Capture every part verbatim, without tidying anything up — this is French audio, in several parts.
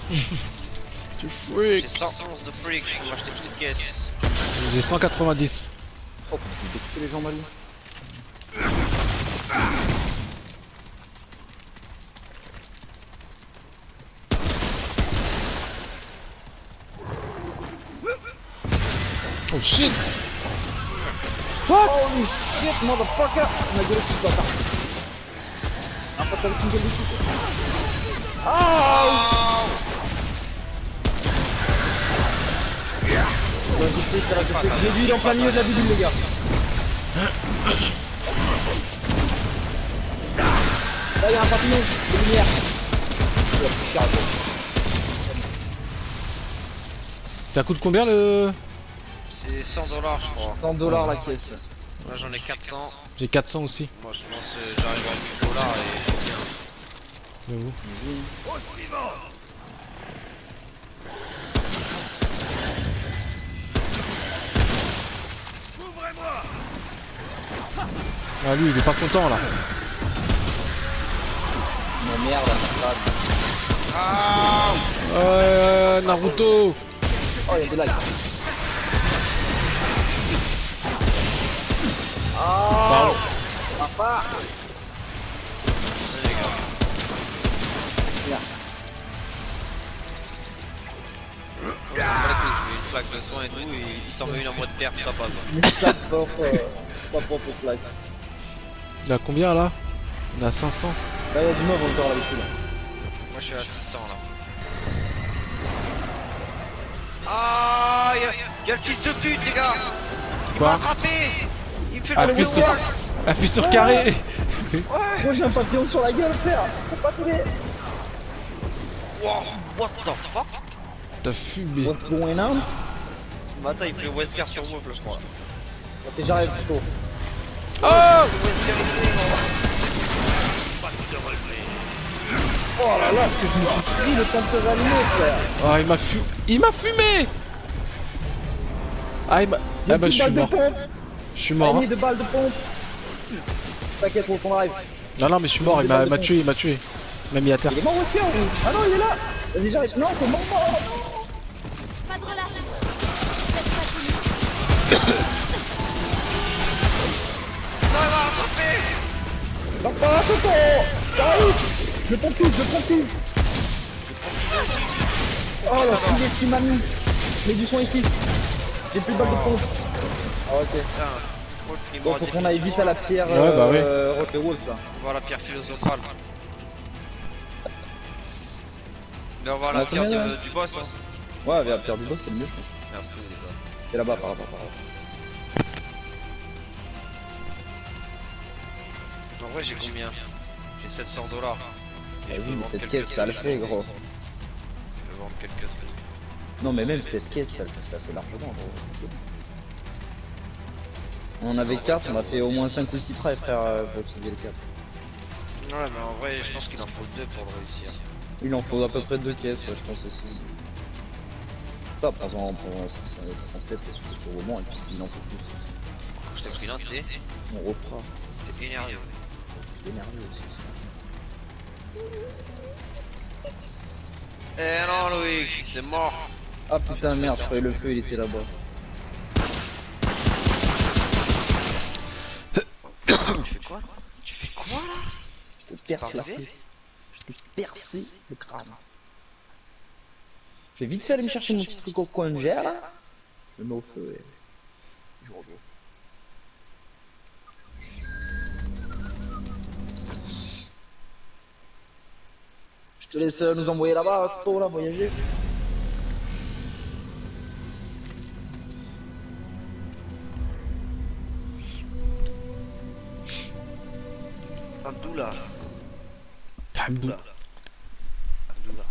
Tu freak. J'ai cent onze de freak, je peux m'acheter une petite caisse. J'ai cent quatre-vingt-dix. Oh, j'ai découpé les jambes à lui. Oh shit. What? Holy shit, motherfucker! On a gueulé tout ce bâtard. Un pote avec une gueule de shit. Ah! Ouais, tout de suite, ça va se faire. J'ai l'huile en plein milieu de la bidule, les gars. Là, il y a un papillon de lumière. Oh, putain. Ça coûte combien le... C'est cent dollars, je crois. cent dollars la caisse. Moi j'en ai quatre cents. J'ai quatre cents aussi. Moi je pense que j'arrive à mille dollars et bien. J'avoue. Ah lui il est pas content là. Oh merde, la crâne. Ah Euh, Naruto. Oh, il y a des likes. Pardon. Papa. les gars. Merde. On s'en bat les couilles, je mets une plaque de soin et tout, et il s'en met une en mode perte, ça passe. Mais sa propre, euh, sa propre plaque. Il a combien là? On a cinq cents. Là, il y a du mauve encore là-dessus là. Moi je suis à six cents là. Ah, y'a y a le fils de pute, les gars! Il Quoi? m'a attrapé! Il me fait le Appuie tour sur... de wall! Appuie sur carré. Moi j'ai un papillon sur la gueule, frère. Faut pas t'aider. Wow, what the fuck? T'as fumé. What's going on? Bah attends, il fait Wesker sur Wolf là, je crois. Ok, j'arrête plutôt. Oh. Wesker Oh là là, est-ce que je me suis pris le temps de te rallumer, frère? Oh il m'a fumé. Il m'a fumé. Ah il m'a... J'ai Ah bah une je petite suis balle de mort. pompe. Je suis J'ai mort. mis Hein. de balles de pompe. T'inquiète pour ton live. Non non mais je suis mort. Il m'a m'a tué. Il m'a tué. Il m'a mis à terre. Il est mort Wesker ou... Ah non, il est là. Vas-y, j'arrête. Non, c'est mort, mort. Pas de relâche. Faites pas tout. Non, il m'a attrapé! Non, pas, tonton. J'arrive. Je le pompise, je le pompise. Oh la cible qui m'a mis. Mets du son ici. J'ai plus de balles de pompe. Ah, ok. Putain, Wolf, il Bon, m'aura faut qu'on défini. aille vite à la pierre Ouais, bah euh, Rock the Wolf là. On va à la pierre philosophale. Là, on va à On la a pierre combien, de- là du boss. Hein. Ouais, à la pierre du boss, c'est le mieux, je pense. Merci, les gars. C'est là-bas, par là-bas, par là. En vrai, j'ai combien? J'ai sept cents dollars. Vas-y, cette caisse, ça le fait, gros. Je vais vendre quelques trucs. Non, mais même cette caisse, ça, ça fait largement, gros. On avait quatre, on a fait au moins cinq ou six traits, frère, euh, pour utiliser les quatre. Ouais, mais en vrai, je pense qu'il en faut deux pour le réussir. Il en faut à peu près deux caisses, ouais, je pense aussi. Ça, par exemple, pour un concept, c'est surtout pour le moment, et puis s'il en faut plus, Je t'ai pris l'un de thé, on refera. c'était énervé. J'étais nerveux aussi. Eh non, Loïc, c'est mort. Ah putain, merde, je croyais le feu, il était là-bas. Tu fais quoi? Tu fais quoi là? Je te perce la T'as tête. Je t'ai percé le crâne. Je vais vite fait aller me chercher mon petit truc au coin de gère là. Je le mets au feu et je reviens. Je te laisse euh, nous envoyer là-bas, Toto, là, voyager. Abdullah. Hamdou. Abdullah.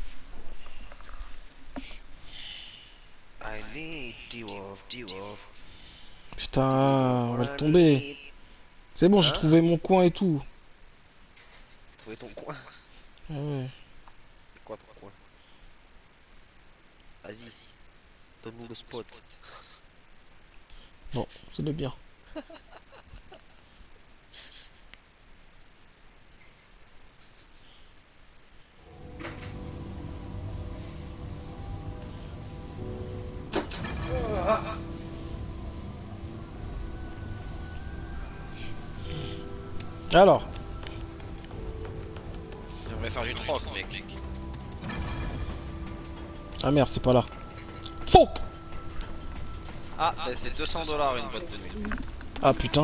I need D-Wolf, D-Wolf. Putain, on va le tomber. C'est bon, j'ai Hein? trouvé mon coin et tout. Trouver ton coin. Ah ouais. C'est quoi ton coin? Vas-y. Donne-nous le spot. Non, c'est le bien. Alors. On va faire du troc, mec. Ah merde, c'est pas là. Faux. Ah, bah c'est deux cents dollars une boîte de nuit. Ah putain.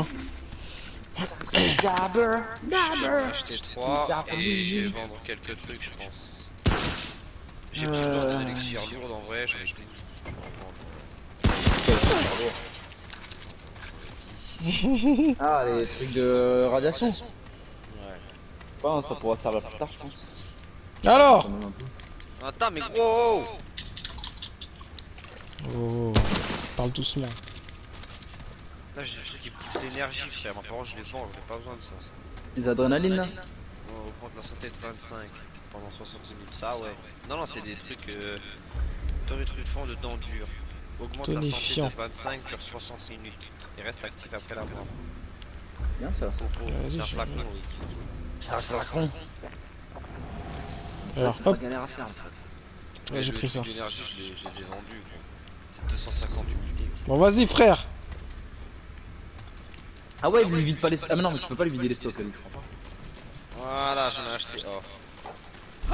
Dabber, Je dabber. vais acheter trois et je vais vendre quelques trucs, je pense. J'ai plus besoin Euh. d'une élixir lourde en vrai, j'en ai douze. Je vais en vendre. Ah, les trucs de radiation. Ouais. Enfin, ça pourra servir plus tard, je pense. Alors. Quand même un peu. Attends, mais gros! Oh. Parle doucement. Là, j'ai des trucs qui poussent l'énergie, frère. Ma parole, je les vends, j'ai pas besoin de ça. Les adrénalines là. On augmente la santé de vingt-cinq pendant soixante minutes. Ça, ouais. Non, non, c'est des trucs. Euh... Torrétruffant de dents dures. Augmente la santé Tonifiant. de vingt-cinq sur soixante minutes. Et reste actif après la mort. Bien ça. Oh, oh, Vas-y, c'est un je- flacon, oui. C'est un flacon. Alors, C'est pas hop. galère à faire en fait. Ouais, j'ai Le pris ça. truc d'énergie, je les, je les ai vendus, gros. C'est deux cent cinquante unités. Bon, vas-y, frère. Ah ouais, il lui vide pas les. Ah mais non, mais tu peux pas lui vider les stocks, lui, je crois pas. Voilà, j'en ai acheté. Oh.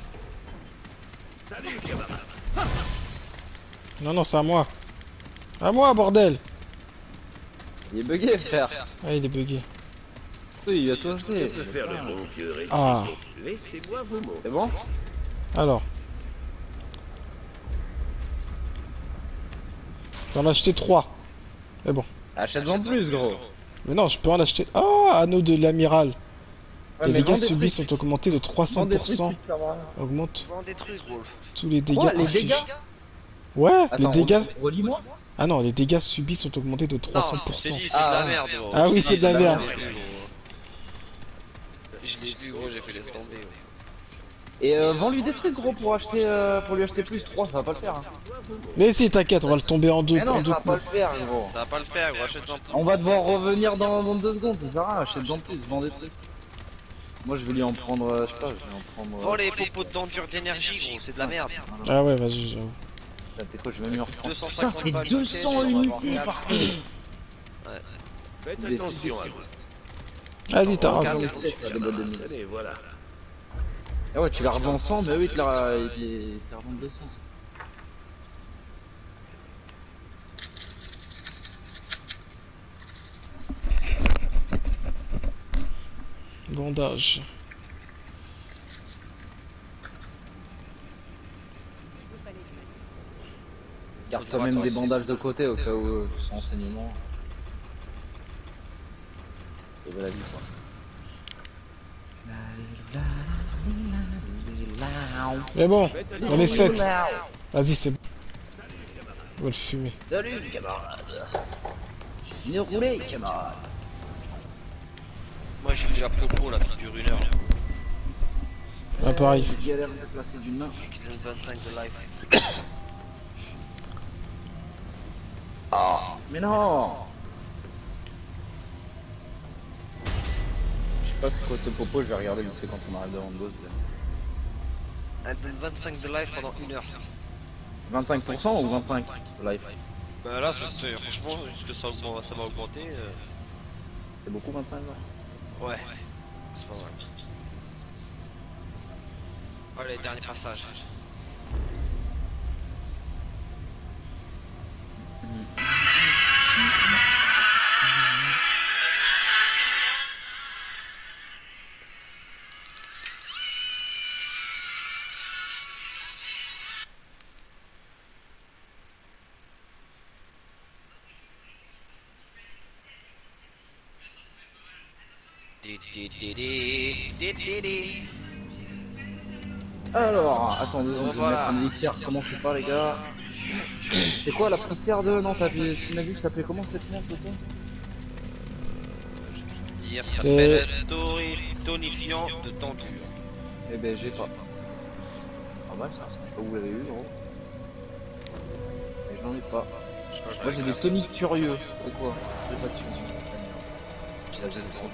Non, non, c'est à moi. À moi, bordel. Il est bugué, frère. Ah, il est bugué. Oui, il a tout acheté. peux faire le bon vieux Ricky. Ah. Laissez-moi vos mots. C'est bon? Alors. J'en ai acheté trois. Mais bon. Achète-en plus, gros. Mais non, je peux en acheter. Oh, anneau de l'amiral. Ouais, Les mais dégâts vends des subis trucs. sont augmentés de trois cents Vends des pour trucs, cent. ça va. Augmente Vends des trucs, Wolf. tous les dégâts. Quoi, les infligés. dégâts? Ouais, Attends, les dégâts. relis-moi. Ah non, les dégâts subis sont augmentés de Non, trois cents je pour t'ai cent. dit, c'est de Ah. la merde, gros. Ah oui, Je t'ai c'est dit, de la merde. Je l'ai vu, gros. Je l'ai vu, gros, j'ai fait laisse tomber. ouais. Et euh, vends-lui des trucs, gros, pour acheter, euh, pour lui acheter plus. trois, ça va pas le faire. Hein. Mais si, t'inquiète, on va le tomber en deux, Mais non, en deux ça va pas coups. le faire, gros. Ça va pas le faire, gros, achète-en plus. On va devoir revenir dans, dans deux secondes, ça sert à rien. Achète-en plus, vends des trucs. Moi, je vais lui en prendre, euh, je sais pas, je vais en prendre. Vends Euh... les popos de dents dures d'énergie, gros, c'est de la merde. Ah ouais, vas-y, j'avoue. Putain, c'est quoi, je vais même lui en reprendre. deux cent Putain, cinquante c'est balles deux unité, cents ça va avoir unités quatre. par contre. Faites Des attention à trucs vous. Vas-y, t'as Oh, raison. regarde, c'est ça, de boîte de mille. Allez, voilà. Ah ouais, tu la revends cent, mais eux ils te la, ils te les- ils te la revendent deux cents. Bandage. Garde quand même des bandages de côté au cas où euh, sans enseignement. Et la vie quoi. Mais bon, Faites on est attention. sept. Vas-y, c'est bon. On va le fumer. Salut camarade. J'ai fini de rouler camarade. Moi j'ai pris la popo là qui dure une heure. Ah, pareil. J'ai galère de placer d'une main. Qui donne vingt-cinq de life. Ah, mais non. Je sais pas c'est quoi ce popo, je vais regarder vite fait quand on arrive devant le boss. Elle donne vingt-cinq de life pendant une heure. vingt-cinq pour cent ou vingt-cinq life? Bah là, c'est- c'est- franchement, ce que ça, augmente- ça va augmenter. euh, C'est beaucoup vingt-cinq là. Ouais, c'est pas mal. Allez, dernier passage. Di, di, di, di, di, di, di. Alors, attendez, on va Voilà. mettre un élixir, commencez pas les gars. C'est quoi la poussière de... Non, t'as vu, tu m'as dit ça s'appelait comment cette merde toi? Dire, ça Euh. s'appelle tori- tonifiant de dents dures. Eh ben j'ai pas. Pas mal ça, je sais pas où vous l'avez eu gros. Mais j'en ai pas. Je sais pas, je Moi j'ai l'avais des toniques curieux, c'est quoi? Je sais pas dessus. C'est la Z zéro.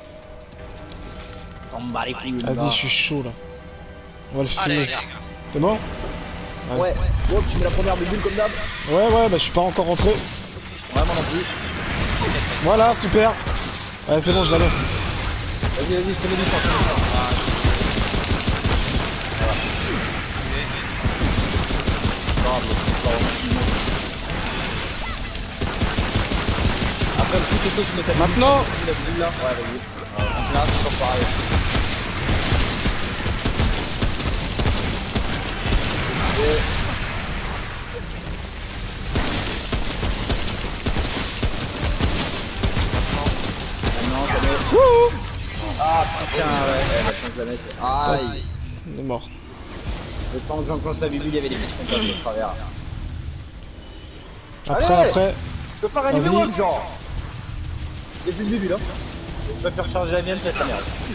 T'en bats les couilles Vas-y, je suis chaud là. On va le Allez, fumer. les gars. C'est bon? Ouais, bon, tu mets la première bulle comme d'hab. Ouais, ouais, bah je suis pas encore rentré. Vraiment non plus. Voilà, super. Ouais, c'est bon, je l'avais. Vas-y, vas-y, je te mets du sang, je te mets du sang. Voilà. Grave, c'est pas vraiment tout le monde. Après, le coup auto, tu mets ta Maintenant. tu mets ta bulle là. Ouais, vas-y. En général, c'est toujours pareil. Et... Maintenant, ça met... Wouhou. Ah putain, ouais, ouais, la chance de la mettre. Aïe. Il est mort. Le temps que j'enclenche la bubule, il y avait des mecs qui sont passés au travers. Après, Allez. après. Je peux faire un Vas-y. numéro de genre. Il y a plus de bubule, hein. Je peux faire charger la mienne, c'est la merde.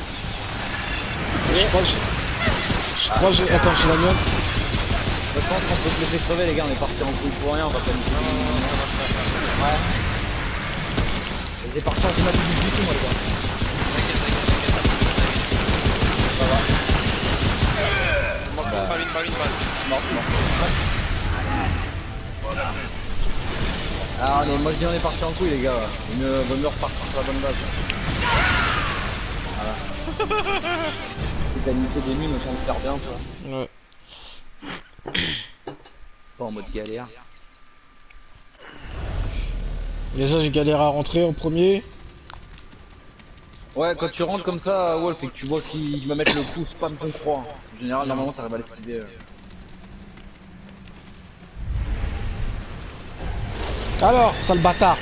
Je crois que j'ai... Je crois que j'ai... Attends, j'ai la mienne. Moi, je pense qu'on peut se laisser crever, les gars, on est parti en dessous pour rien, on va pas nous faire. Ouais. J'ai pas rechargé ma bubule du tout, moi, les gars. Ça va. Mange une balle, une balle, une balle. Mort, mort. Ah, mais moi je dis on est parti en dessous, les gars. Il me vaut mieux repartir sur la bonne base. Voilà. Si t'as niqué des mines, autant le faire bien, toi. Ouais. Pas en mode galère. Déjà, j'ai galéré à rentrer en premier. Ouais, quand tu rentres comme ça, Wolf, et que tu vois qu'il va mettre le coup spam ton croix. En général, normalement, t'arrives à l'esquiver. Euh... Alors, sale bâtard.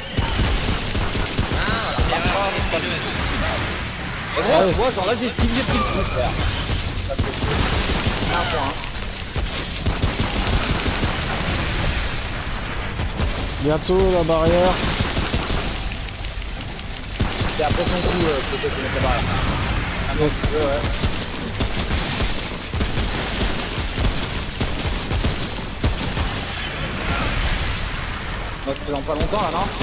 Et gros, Ah, tu vois, genre là, j'ai esquivé, j'ai pris le coup, frère. Ça fait chier. C'est un point, hein. Bientôt la barrière. Et après son coup, euh, peut-être mettre la barrière. Ah non, Yes. ouais, ouais. Moi, ça fait dans pas longtemps là, non?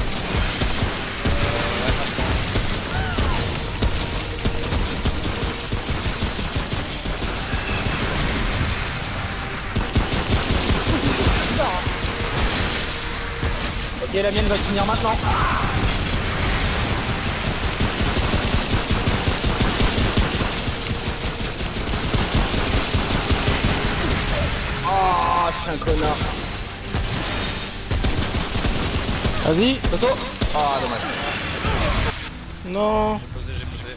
Ok, la mienne va se finir maintenant. Oh, je suis un connard. Vas-y. Toto. Ah, dommage. Non. J'ai posé, j'ai posé.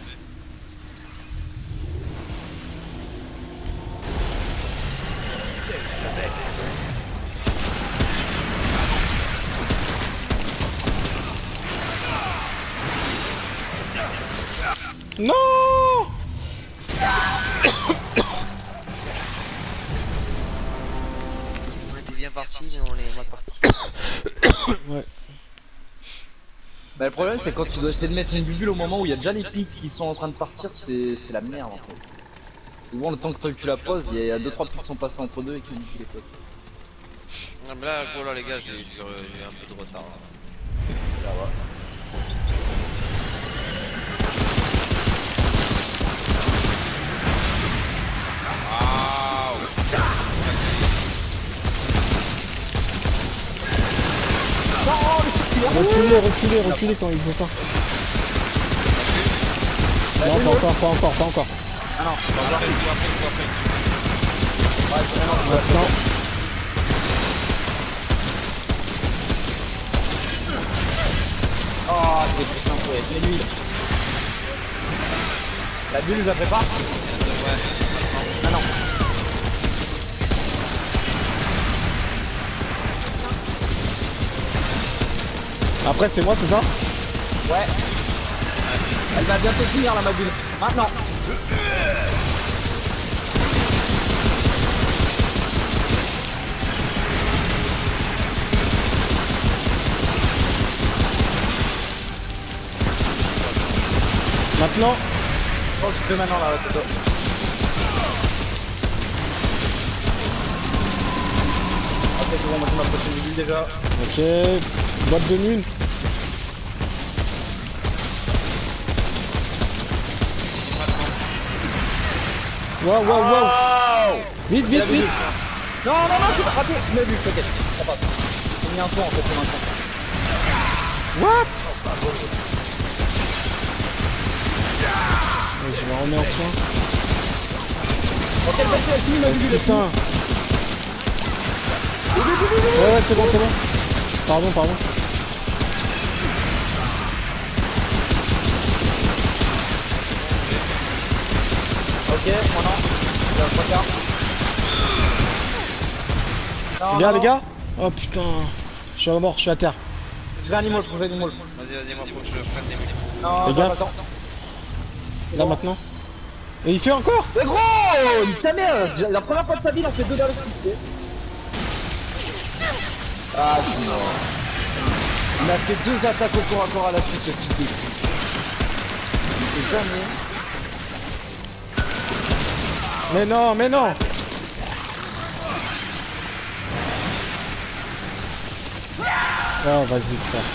Non. On était bien partis, mais on est mal partis. Ouais. Bah, le problème, c'est quand tu dois essayer de mettre une bubule au moment où il y a déjà les pics qui sont en train de partir, c'est la merde en fait. Souvent, le temps que tu la poses, il y a deux trois pics qui sont passés entre deux et qui niquent les potes. Non, mais là, gros, là, les gars, j'ai j'ai un peu de retard. Là. Ça va. Reculez, reculez, reculez quand il faisait ça. Non, pas encore, pas encore, pas encore. Ah non, pas encore. Après le coup, après le coup, après le coup. Ouais, c'est vraiment plus Maintenant. Oh, je l'ai pris un peu avec les nuits. La bulle, je la fais pas? Ouais. Ah non. Après, c'est moi, c'est ça? Ouais. Elle va bientôt finir la ma bulle. Maintenant. Maintenant. Je pense que je fais maintenant là, Toto. Ok, c'est bon, moi je m'approche une bulle déjà. Ok. Boîte de nulle. Waouh, waouh, waouh. Vite, vite, vite. Non, non, non, j'ai pas raté. Je l'ai vu, peut-être. Ça passe. J'ai mis un tour en fait pour l'instant. What? Vas-y, je la remets en soin. Ok, le mec, il a fini ma vue, Putain. Ouais, ouais, c'est bon, c'est bon. Pardon, pardon. Ok, moi non. Il a trois quarts. Non, Les gars, non, les gars. Oh putain. Je suis à mort, je suis à terre. Je vais animal, je vais animal. Vas-y, vas-y, moi faut que je prenne des minutes. Non, Les attends, gars. attends. Là maintenant. Et il fait encore. Mais gros, nique ta mère. La première fois de sa vie, il en fait deux dans le succès. Ah, je suis mort. Il a fait deux attaques au corps à corps à la suite, ce fils de pute. Il fait jamais. Mais non, mais non. Oh, vas-y, frère.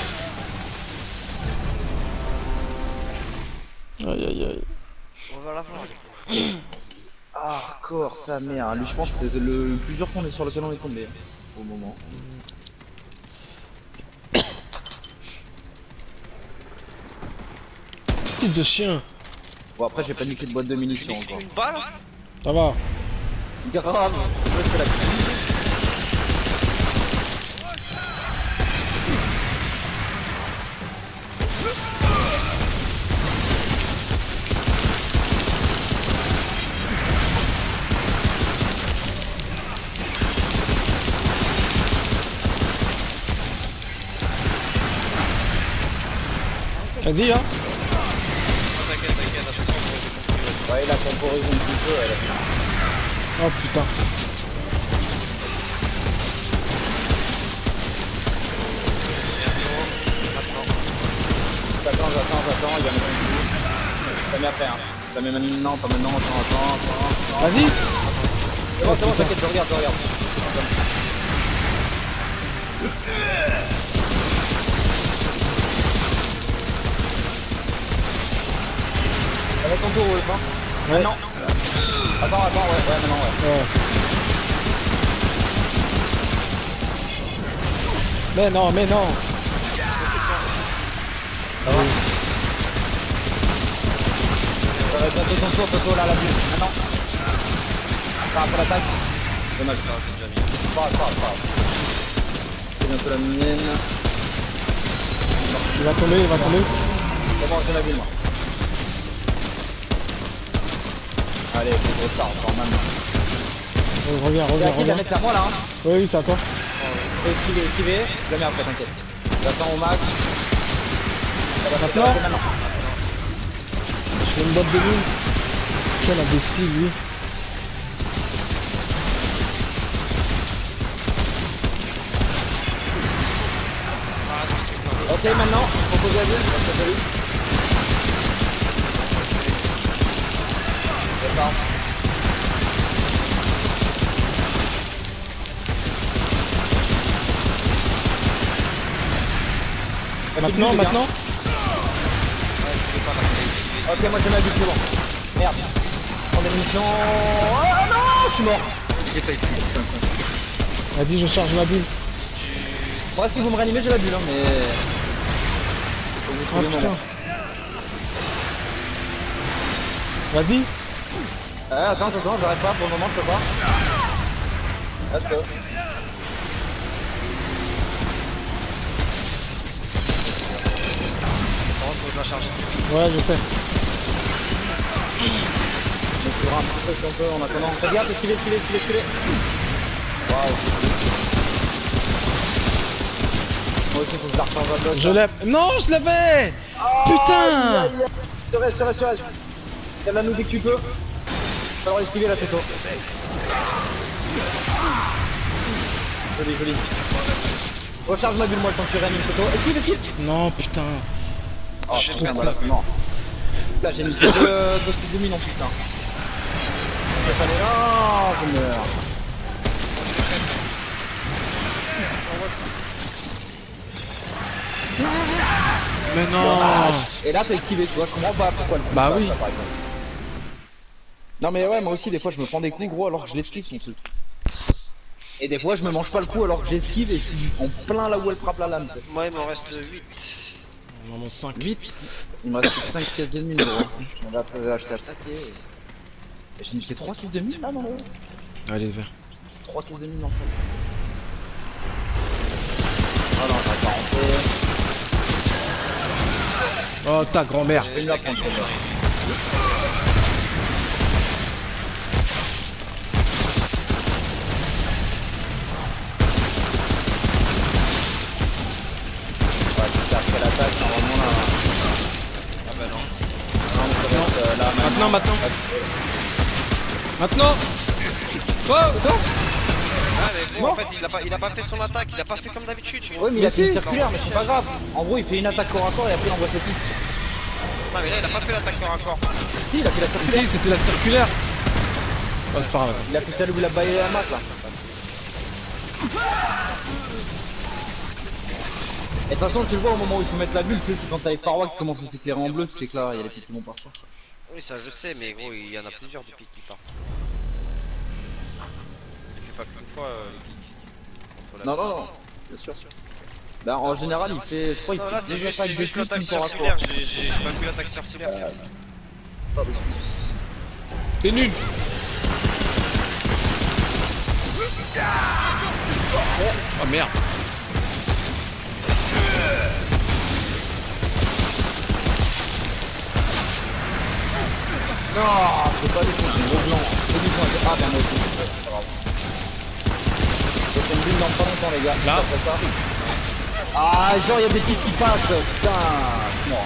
Aïe, aïe, aïe. On va la voir. Hardcore, sa mère. Lui, je pense que c'est le plus dur qu'on est sur lequel on est tombé. Hein, au moment. Fils de chien. Bon, après, j'ai pas niqué de boîte de Tu munitions niques encore. une balle? Ça va. Grave. Ouais, c'est la cuisine. Vas-y, hein. Oh, t'inquiète, t'inquiète, attention, j'ai compris. Ouais, il a temporisé un petit peu. Elle. Oh putain. J'attends, j'attends, j'attends, il va mettre un coup. Ça met après, hein. Ça met maintenant, pas maintenant, attends, attends, attends. attends. Vas-y. C'est bon, c'est bon, t'inquiète, je regarde, je regarde. Ça va ton tour, Wolf, hein. Ouais. Maintenant. Attends, attends, ouais, ouais, maintenant, ouais. Ouais. Mais non, mais non. Ça va. Ça va être bientôt ton tour, Toto, là, la bulle. Maintenant. Par après l'attaque. Dommage. Ça va, c'est déjà bien. Pas grave, pas grave, pas grave. C'est bientôt la mienne. Il va tomber, il va tomber. C'est bon, j'ai la bulle, moi. Allez, faut gros ça, encore maintenant. Oh, reviens, C'est reviens, à qui de la reviens. mettre, c'est à moi là, hein. Oui, oui, c'est à toi. Je vais esquiver, esquiver. Je la mets après, t'inquiète. J'attends au max. Ça va Maintenant. passer maintenant. Je fais une boîte de mine. Quel imbécile, lui. Ok, maintenant, propose la bulle. Ça fait lui. C'est ça. Maintenant, maintenant. Ok, moi j'ai ma bulle, c'est bon. Merde. On a une mission. Oh non, je suis mort. J'ai pas essayé. Vas-y, je charge ma bulle. Moi, si vous me réanimez, j'ai la bulle, hein, mais. Faut que vous Oh trouviez le putain. moment. Vas-y. Ouais, attends, attends, j'arrête pas, pour le moment, je peux pas. Let's go. Par contre, faut que je la charge. Ouais, je sais. On se fera un petit peu si on peut en attendant. Regarde, esquiver, esquiver, esquiver, esquiver. Waouh. Moi aussi, faut que je la recharge à bloc. Je l'ai. Non, je l'avais. Putain. Je reste, je reste, je reste. Calme-nous dès que tu peux. Falloir esquiver la Toto. Joli, joli. Recharge ma bulle, moi, le temps que tu réanimes Toto. Esquive, esquive. Non, putain. Oh, Je suis trop putain, con. voilà, c'est mort. Là, j'ai mis deux, deux trucs de mine en plus, là. Il fallait... Oh, je meurs. Mais non. Dommage. Et là, t'as esquivé, tu vois, je comprends pas pourquoi le coup Bah passe, oui. là, par exemple. Non, mais ouais, moi aussi, des fois, je me prends des coups, gros, alors que je l'esquive, son truc. Et des fois, je me mange pas le coup alors que j'esquive et je suis en plein là où elle frappe la lame. Tu sais. Moi, il m'en reste huit. Vraiment cinq. Vite. Il me reste plus que cinq caisses de mine gros. On va après acheter à paquet. Et... J'ai mis fait trois caisses de mine là dans le... Allez, vert. trois caisses de mine en fait. Oh non, j'arrive pas à rentrer. Oh, ta grand-mère. Je vais me la prendre celle-là. Ouais, c'est après l'attaque, normalement là. Ah bah non. Non, mais ça va être euh, là. Maintenant, maintenant. Maintenant. Oh. Ah mais gros, en fait, il a, pas, il a pas fait son attaque, il a pas fait comme d'habitude. gros. Ouais, mais il a fait une circulaire, mais c'est pas grave. En gros, il fait une attaque corps à corps et après il envoie ses pistes. Non mais là, il a pas fait l'attaque corps à corps. Si, il a fait la circulaire. Si, c'était la circulaire. Oh, c'est pas grave. Il a fait celle où il a baillé la mat là. Et de toute façon, tu le vois au moment où il faut mettre la bulle, tu sais, c'est quand t'as les parois qui commencent à s'éclairer en bleu, tu sais que là, il y a les pics qui vont partir. Oui, ça je sais, mais gros, il y en a plusieurs du pic qui partent. Il fait pas qu'une fois euh, le pic. Contre la Non, non, non, bien sûr. Bah, en général, il fait, je crois, il Non, là fait c'est deux juste, attaques c'est de juste plus l'attaque qu'une corps à circulaire, corps. j'ai j'ai- j'ai pas vu l'attaque circulaire, c'est ça. T'es nul. Oh merde. Non, je peux pas laisser, j'ai gros blanc. J'ai du blanc, j'ai- ah, bien moi aussi, c'est pas grave. C'est une bulle dans pas longtemps, les gars. Là. Juste après ça. Ah, genre, il y a des pics qui passent, putain. Non.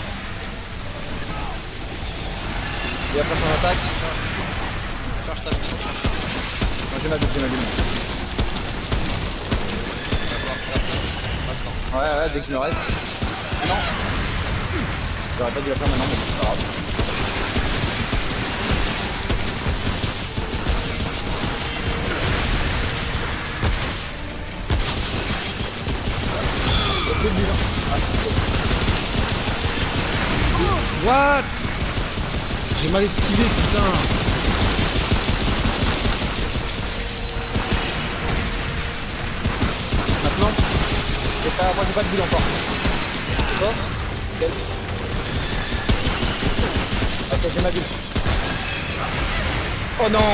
Il va faire son attaque. Charge ta pique. Moi, j'ai ma bulle, j'ai ma bulle. Ouais, ouais, dès que je me reste. Ah non. J'aurais pas dû la faire maintenant, mais c'est pas grave. What? J'ai mal esquivé, putain. Maintenant. J'ai pas, moi j'ai pas de bulle encore. C'est ça? Ok. Ok, j'ai ma bulle. Oh non!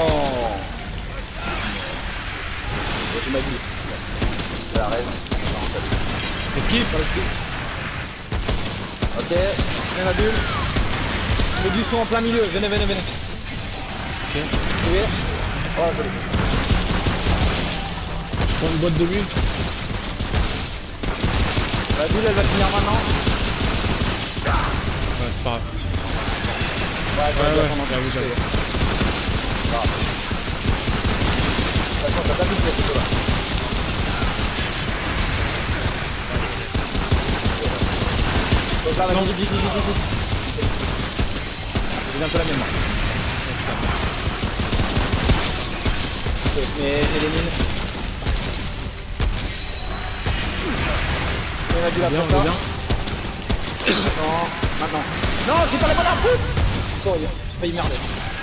Ok, j'ai ma bulle. Je la reste. Esquive. Sur le ski. Ok, j'ai ma bulle. Les buts sont en plein milieu. Venez, venez, venez. Ok. Oui. Oh, joli. Je prends une boîte de bulle. La bulle, elle va finir maintenant. Ouais, c'est pas grave. Ouais, Ouais, ouais, ouais, pendant que j'avoue, je j'avoue. fais. Grave. Attention, t'as pas bulle, c'est plutôt là. Donc là, vas-y, vite, vite, vite, vite, vite. C'est bientôt la mienne, là. Ouais, ça. Ok, mais élimine. On a dû la Bien, faire on est ça. bien. Non, maintenant. Non, j'ai pas la bonne info. Sorry, j'ai failli merder.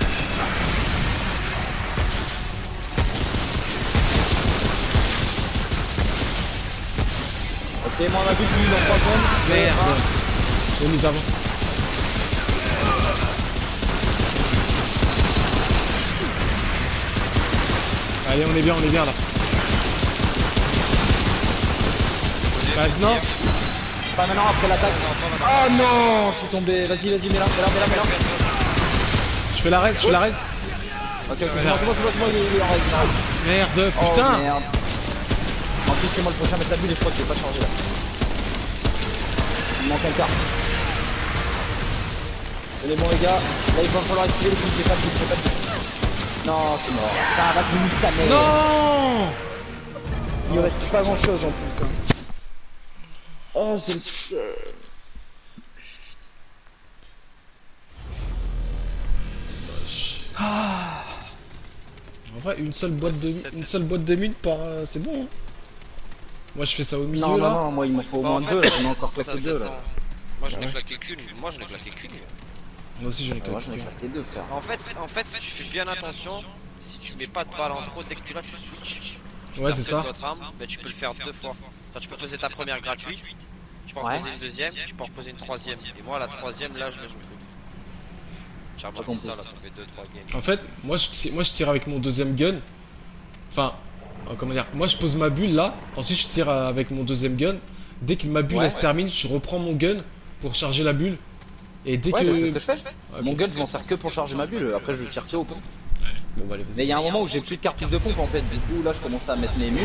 Ok, moi on a vu que lui dans trois secondes. Merde. J'ai mis avant. Allez, on est bien, on est bien là. Maintenant. Pas maintenant, après l'attaque. Oh non, je suis tombé. Vas-y, vas-y, mets-la, mets-la, mets-la, mets-la. Je fais la res, je fais la res. Ok, ok, c'est bon, c'est bon, c'est bon, c'est bon, il est en reste, il est en reste. Merde, Oh putain. merde. En plus, c'est moi le prochain, mais ça bulle et je crois que je vais pas changer là. Il me manque un quart. Allez, bon, les gars, là il va falloir esquiver les buts, j'ai pas de but, j'ai pas de but. Non, c'est mort. Putain, vas-y, nique sa mère. Non. Il me reste pas grand chose en plus. Oh, c'est le. Ah. En vrai, une seule boîte de, une seule boîte de mine par, euh, c'est bon. Hein. Moi, je fais ça au milieu Non, là. non, non, moi il m'en faut au Bah, moins en fait, deux, j'en ai encore ça claqué se deux dépend. là. Moi j'en ai Ouais. claqué qu'une, moi j'en ai claqué qu'une. Moi aussi, j'en ai Ah, moi j'en ai quelques. claqué deux, frère. En fait, en fait, si tu fais bien attention, si tu mets pas de balle en trop, dès que tu l'as, tu switches. Tu Ouais, tires c'est que ça. de l'autre arme, bah, tu peux le faire deux fois. Enfin, tu peux poser ta première gratuite, Tu peux en Ouais. reposer une deuxième, tu peux en reposer une troisième. Et moi, la troisième, là, je me joue plus. J'ai remarqué ça, là, ça fait deux trois games. En fait, moi je, tire, moi je tire avec mon deuxième gun. Enfin, euh, comment dire, moi je pose ma bulle là, ensuite je tire euh, avec mon deuxième gun. Dès que ma bulle Ouais. elle se termine, je reprends mon gun pour charger la bulle. Et dès Ouais, que. bah, c'est ce que je fais. Ouais, Mon ok. gun, je m'en sers que pour charger ma bulle. Après, je tire que au pompe. Bon bah allez, vas-y. Mais il y a un moment où j'ai plus de cartouches de pompe en fait. Du coup, là, je commence à mettre mes mules.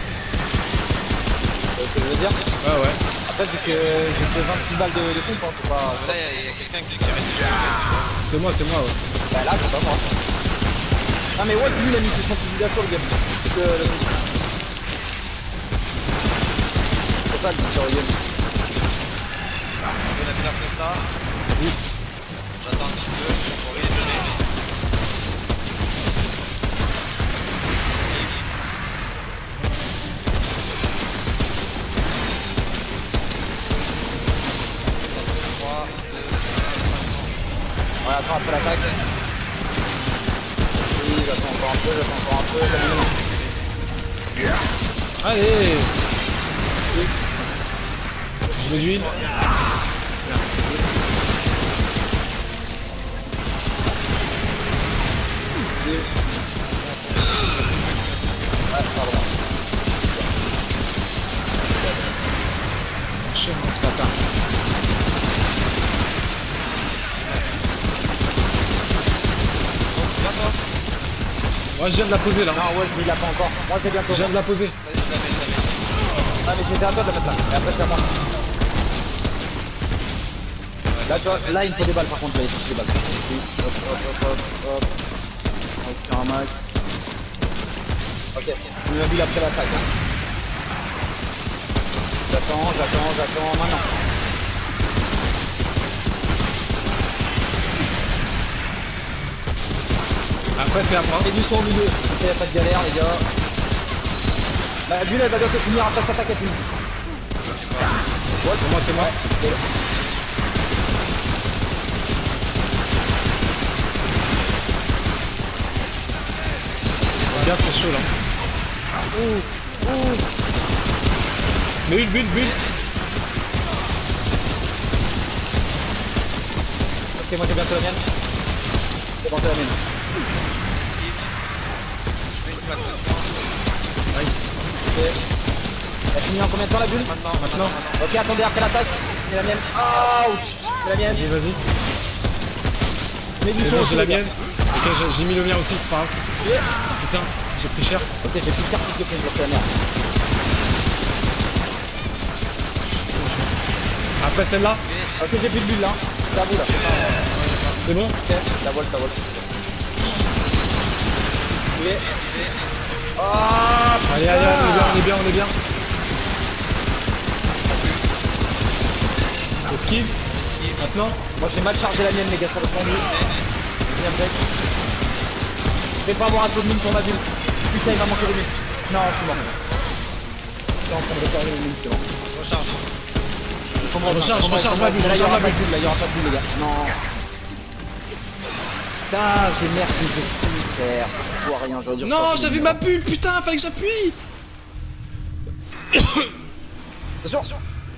Tu vois ce que je veux dire? Ouais, ouais. Après, vu que j'ai que vingt-six balles de, de pompe, hein, c'est pas. Là, il y a, a quelqu'un qui tire dessus. C'est moi, c'est moi, ouais. Bah là, c'est pas moi. Ah, mais ouais, lui, il a mis ses sensibilisations, le game. Que le. C'est pour ça le tire au game. On a bien fait ça. Vas-y. J'attends un petit peu, pour rien donner. trois, Ouais, attends, après l'attaque. Oui, j'attends encore un peu, j'attends encore un peu, j'attends. Allez. Je mets l'huile. Ouais, pardon. Cher, hein, ce matin. Moi je viens de la poser là. Non, ouais, il l'a pas encore. Moi, c'est bientôt. Je viens de la poser. Vas-y, je la mets, je la mets. Ah, mais c'était à toi de la mettre là. Et après, c'est à moi. Là, tu vois, là, il me faut des balles par contre, je vais aller chercher des balles. Hop, hop, hop, hop, hop. On va faire un max. Ok, il m'a vu après l'attaque. Hein. J'attends, j'attends, j'attends, maintenant. Après c'est à moi. Et du son au milieu, il n'y a pas de galère, les gars. La bulle, elle va bientôt finir, après cette attaque, elle finit. Ouais, pour moi c'est moi. Regarde, c'est chaud là. Ouf, ouf. Bulle, bulle, bulle. Ok, moi j'ai bientôt la mienne. C'est bon, c'est la mienne. Je mets une plaque de sang. Nice. Ok. Elle finit en combien de temps la bulle? Maintenant, Maintenant. maintenant. Ok, attendez, après l'attaque, c'est la mienne. Ouch, c'est la mienne. Vas-y, vas-y. Je mets du C'est son bon, aussi, j'ai la les gars. mienne. Ok, j'ai- j'ai mis le mien aussi, c'est pas grave. Yeah. Putain, j'ai pris cher. Ok, j'ai plus de cartouches de pompe, c'est la merde. Après celle-là, Ok, j'ai plus de bulles là. C'est à vous là. c'est bon. Ok, la voile, la voile. Ok. Ah, Allez, allez, on est bien, on est bien, on est bien. Esquive. Maintenant. moi j'ai mal chargé la mienne, les gars, ça ressemble. Bien fait. Je vais pas avoir assez de mine pour ma bulle. Putain, il va manquer de mine. Non, je suis mort. Je suis en train de recharger les mines, c'est bon. Recharge. Faut me Recharge, faut me recharge faut me ma bulle, Là, il y recharge aura ma pas de bulle, là, il y aura pas de bulle, les gars. Non. Putain, j'ai merde de fou, frère. Je vois rien, j'aurais dû Non, recharger j'avais les ma mines. bulle, putain, fallait que j'appuie. Attention.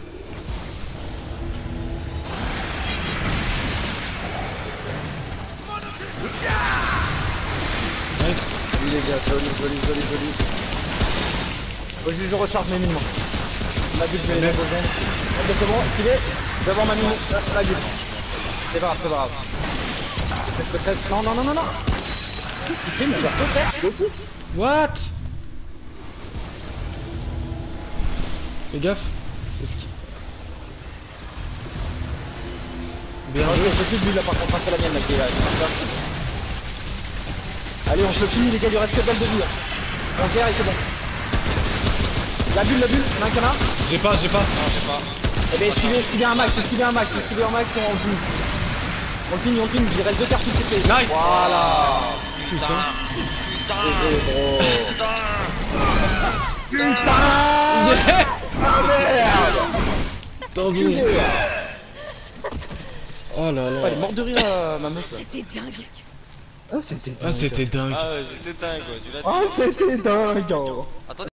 Nice. Oui les gars, joli, joli, joli, joli. Faut juste que je recharge mes mines moi. Ma bulle, je vais les mettre au zone. Ok, c'est bon, esquivé. Je vais avoir ma mine, la, la bulle. C'est pas grave, c'est pas grave. Est-ce que je peux faire... Non, non, non, non, non. Qu'est-ce qu'il fait mon perso, frère? Loki? What? Fais gaffe. Esquive. Bien Non, joué. j'ai plus de bulle là par contre, hein, c'est la mienne là qui est là. Allez, on se le finit les gars, il lui reste que de balles de vie là. On gère et c'est bon. La bulle, la bulle, il y en a un qui en a un. J'ai pas, j'ai pas. Non, j'ai pas. Eh ben esquivez, esquivez un max, esquivez un max, esquivez un max et on finit. On finit, on finit, il reste deux cartouches épées. Nice. Voilà. Putain. G G, bro. Putain. Yes. Ah merde. T'en G G. veux. Oh là Oh, elle est là. morte de rire euh, ma meuf là. C'était dingue. Ah c'était Ah, c'était dingue. Ah ouais, c'était dingue, quoi. Tu l'as dit. Ah c'était dingue. Attends.